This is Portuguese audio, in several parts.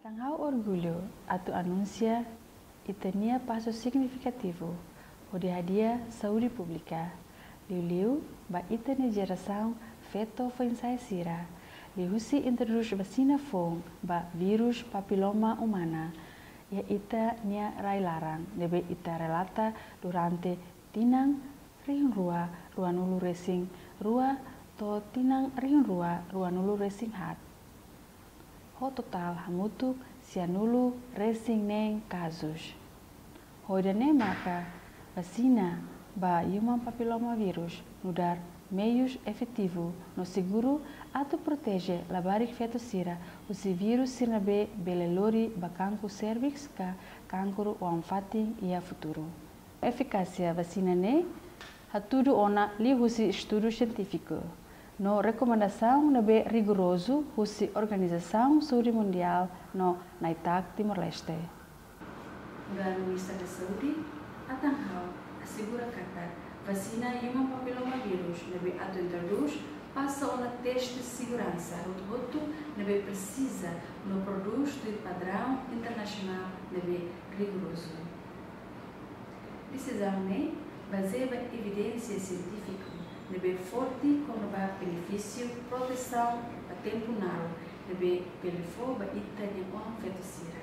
Tangau orgulho atu anuncia itania passo significativo o de hadiah saúde pública. Liu ba itania geração feto foi sira. Liu se introduz vacina fong ba virus papiloma humana. Ya ita nia rai larang nebe ita relata durante tinang ring rua nulu racing rua to tinang ring rua nulu racing hat. Ho total hamutuk sianulu racing neng kasus. Ho dane maka vacina ba human papiloma virus nudar meios efetivo no seguro atu protege labarik feto sira usi vírus sinabe belelori ba cancro cervix ka cancro o fating ia futuro. Eficácia vacina ne hatudu ona li husi estudo científico. No recomendação nabe rigoroso husi Organização Saúde Mundial no Naitak Timor-Leste. Da Ministra da Saúde, atanghau assegura kata vacina human papiloma virus nabe atu introduz passa ona teste de segurança roto nabe precisa no produz do padrão internacional nabe rigoroso. Decisão ne baseia evidência científica nebe forte com benefício proteção a tempo naro nebe pelifo ba ita de bom feticira.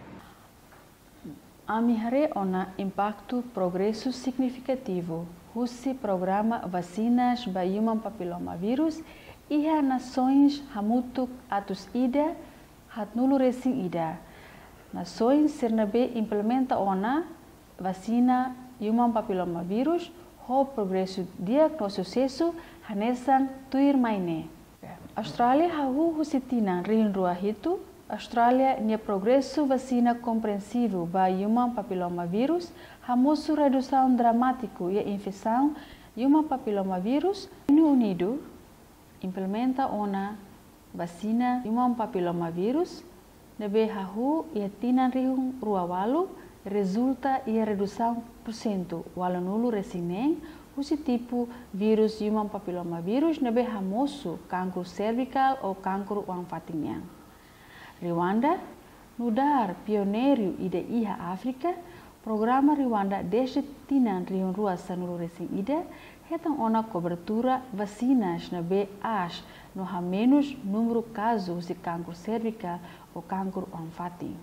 Amihare ona impacto progresso significativo husi programa vacinas ba human papiloma virus iha nações hamutuk atus ida hat nulu racing ida. Nações sernabe implementa ona vacina human papiloma virus ho progresso diagnóstico sucesso hanesan tuir maine. Australia hahu husitina rihin rua hitu. Australia nia progresso vacina compreensivo ba human papiloma virus hamusu redução dramático e infecção human papiloma virus. Reino Unido implementa ona vacina human papiloma virus nebe hahu ia tinan rihin rua walu resulta ia redução % walau nulu resineng husi tipo virus human papiloma virus nebe hamosu cancro cervical ou cancro wang fatingnya. Rwanda nudar pioneiro ida iha África programa Rwanda desde tinan riun rua sanulu resing ida hetang ona cobertura vacinas nebe as no ha menos número casos de cancro cervical ou cancro wang fating.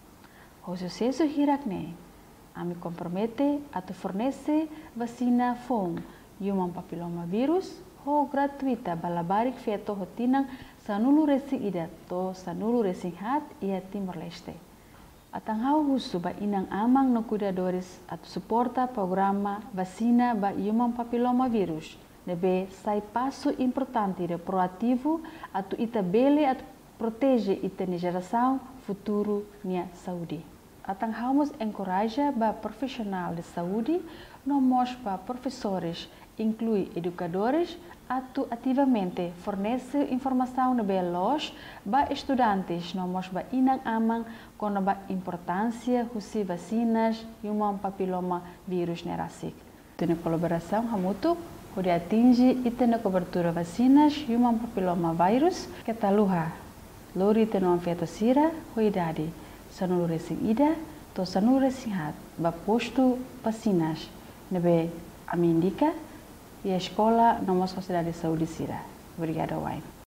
O sucesso hirakne ami compromete atu fornece vacina fong human papiloma virus ho gratuita balabarik feto hotinang sanulu racing ida to sanulu racing hat ia Timor-Leste. Atanghau husu ba inang amang no cuidadores atu suporta programa vacina ba human papiloma virus nebe sai passo importante de proativo atu ita bele atu protege ita ni geração futuro nia saúde. Atanghamos encoraja ba profissional de saúde nomos ba professores inclui educadores atu ativamente fornece informação na belos ba estudantes nomos ba inang amang kono ba importância husi vacinas human papiloma virus nerasik. Tena colaboração hamutuk kode atingi itena cobertura vacinas human papiloma virus ketaluha lori tenon feto sira hoidade sanulu racing ida to sanulu racing hat ba posto vacinas nebe amindika e a escola na nossa sociedade de saúde sira. Obrigada, Wayne.